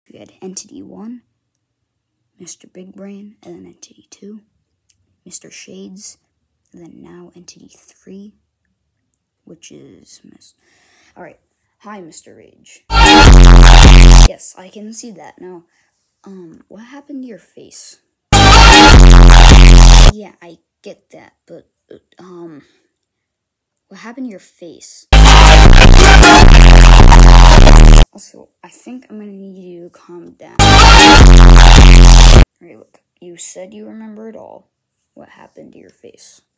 We had Entity 1, Mr. Big Brain, and then Entity 2, Mr. Shades, and then now Entity 3, which is Alright, hi, Mr. Rage. Yes, I can see that. Now, what happened to your face? Yeah, I get that, but, what happened to your face? Also, I think I'm gonna need you to calm down. Alright, look, you said you remember it all. What happened to your face?